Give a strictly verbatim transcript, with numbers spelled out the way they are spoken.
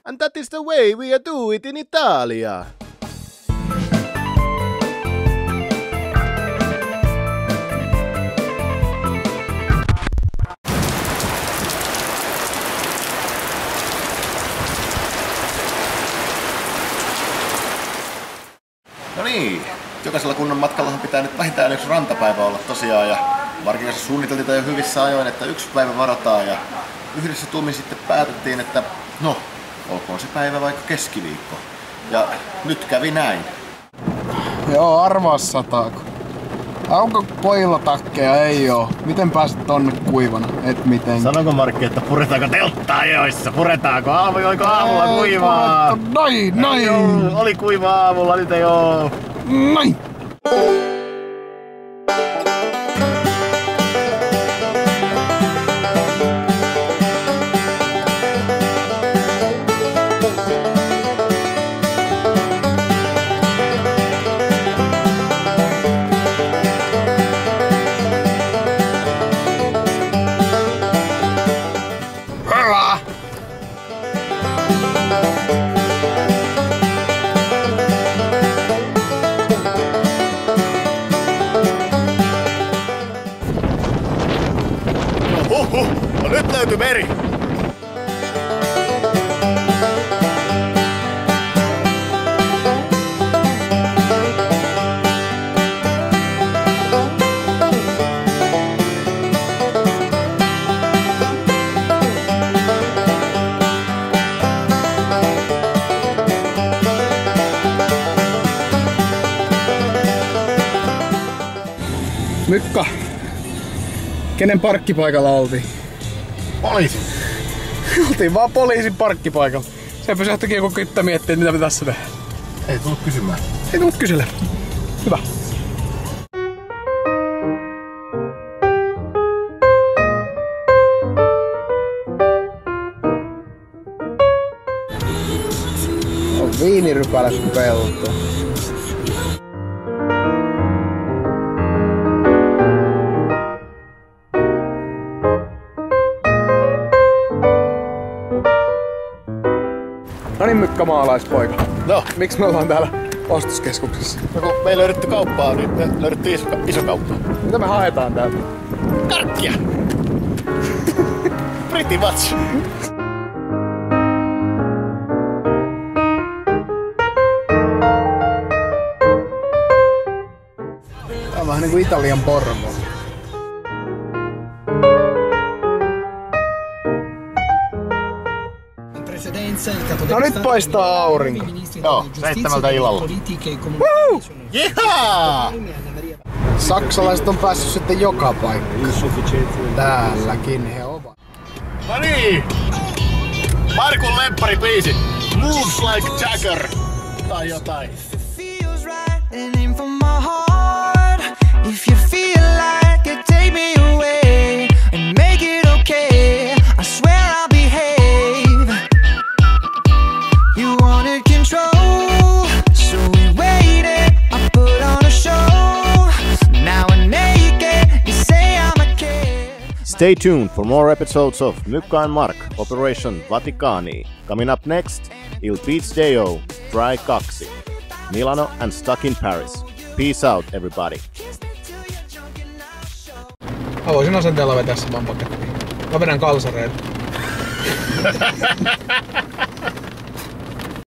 And that is the way we do it in Italia. No niin, jokaisella kunnon matkallahan pitää nyt vähintään yksi rantapäivä olla tosiaan ja Markin kanssa suunniteltiin jo hyvissä ajoin, että yksi päivä varataan ja yhdessä tuumin sitten päätettiin, että no, olkoon se päivä vaikka keskiviikko. Ja nyt kävi näin. Joo, arvaa sataako. Onko pojilla takkeja? Ei oo. Miten pääset tonne kuivana? Et miten. Sanonko Markki, että puretaanko telttaa ajoissa? Puretaanko aamu, oliko aamulla kuivaa? Noin, noin! Joo, oli kuivaa aamulla, nyt ei oo. Noin! Huhhuh, no nyt löytyi meri! Mykka, kenen parkkipaikalla oltiin? Poliisi! Oltiin vaan poliisin parkkipaikalla. Se pysähtyikin joku kyttä miettiä, mitä me tässä tehdään. Ei tullut kysymään. Ei tullut kysellä. Hyvä. On viinirypäläs pelto. No niin, Mykkä, maalaispoika. No, Miksi me ollaan täällä ostoskeskuksessa? no kun me ei löydetty kauppaa, niin me löydettiin iso, iso kauppa. Mitä me haetaan täältä? Karkkia! Pretty much! Tää on vähän niinku Italian Porvo. No nyt paistaa aurinko. Joo, seitsemältä illalla. Woo! Jihaa! Saksalaiset on päässyt sitten joka paikkaan. Täälläkin he ovat. No niin! Markun lempparibiisi. Moves like Jagger. Tai jotain. Stay tuned for more episodes of Mykka and Mark, Operation Vaticani. Coming up next, Il Beach Deo, Try kaksi, Milano and Stuck in Paris. Peace out, everybody. Mä voisin asenteella vetää sen vaan pakettiin. Mä vedän kalsareita.